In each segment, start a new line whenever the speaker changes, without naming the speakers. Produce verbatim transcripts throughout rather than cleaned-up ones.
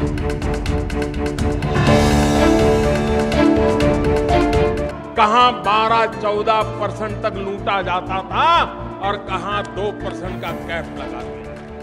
कहां बारह चौदह परसेंट तक लूटा जाता था और कहां दो परसेंट का कैप लगा दिया।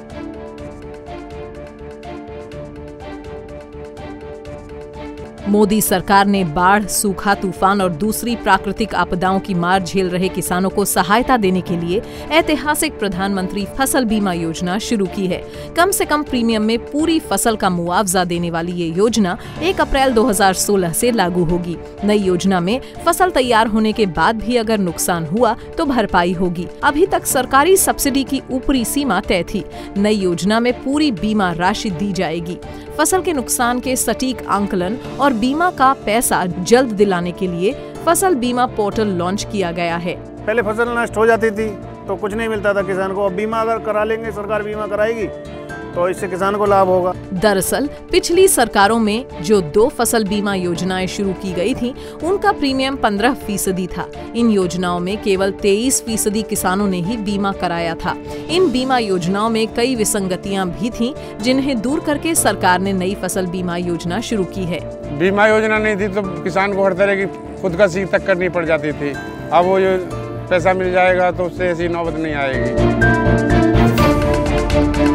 मोदी सरकार ने बाढ़, सूखा, तूफान और दूसरी प्राकृतिक आपदाओं की मार झेल रहे किसानों को सहायता देने के लिए ऐतिहासिक प्रधानमंत्री फसल बीमा योजना शुरू की है। कम से कम प्रीमियम में पूरी फसल का मुआवजा देने वाली ये योजना एक अप्रैल दो हज़ार सोलह से लागू होगी। नई योजना में फसल तैयार होने के बाद भी अगर नुकसान हुआ तो भरपाई होगी। अभी तक सरकारी सब्सिडी की ऊपरी सीमा तय थी। नई योजना में पूरी बीमा राशि दी जाएगी। फसल के नुकसान के सटीक आंकलन और बीमा का पैसा जल्द दिलाने के लिए फसल बीमा पोर्टल लॉन्च किया गया है।
पहले फसल नष्ट हो जाती थी तो कुछ नहीं मिलता था किसान को। अब बीमा अगर करा लेंगे, सरकार बीमा कराएगी तो इससे किसान को लाभ होगा।
दरअसल पिछली सरकारों में जो दो फसल बीमा योजनाएं शुरू की गई थी, उनका प्रीमियम पंद्रह फीसदी था। इन योजनाओं में केवल तेईस फीसदी किसानों ने ही बीमा कराया था। इन बीमा योजनाओं में कई विसंगतियां भी थीं, जिन्हें दूर करके सरकार ने नई फसल बीमा योजना शुरू की है।
बीमा योजना नहीं थी तो किसान को हर तरह की खुदकशी तक करनी पड़ जाती थी। अब वो जो पैसा मिल जाएगा तो उससे ऐसी नौबत नहीं आएगी।